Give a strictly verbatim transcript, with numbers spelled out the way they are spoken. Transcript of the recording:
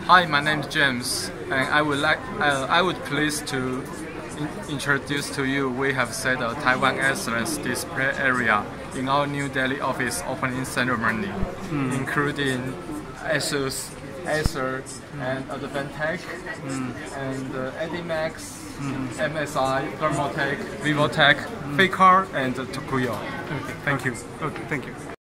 Hi, my name is James, and I would like uh, I would please to in introduce to you. We have set a Taiwan Excellence display area in our new daily office opening ceremony, mm. including ASUS, Acer, mm. and Advantech, mm. and uh, Edimax, mm. M S I, Thermaltake, Vivotech, mm. Faker, and Tokuyo. Okay, thank you. Okay, thank you.